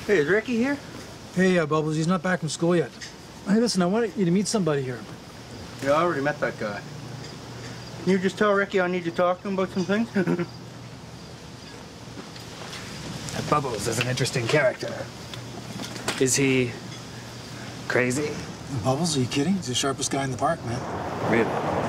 Hey, is Ricky here? Hey, Bubbles, he's not back from school yet. Hey, listen, I wanted you to meet somebody here. Yeah, I already met that guy. Can you just tell Ricky I need to talk to him about some things? Bubbles is an interesting character. Is he crazy? Bubbles, are you kidding? He's the sharpest guy in the park, man. Really?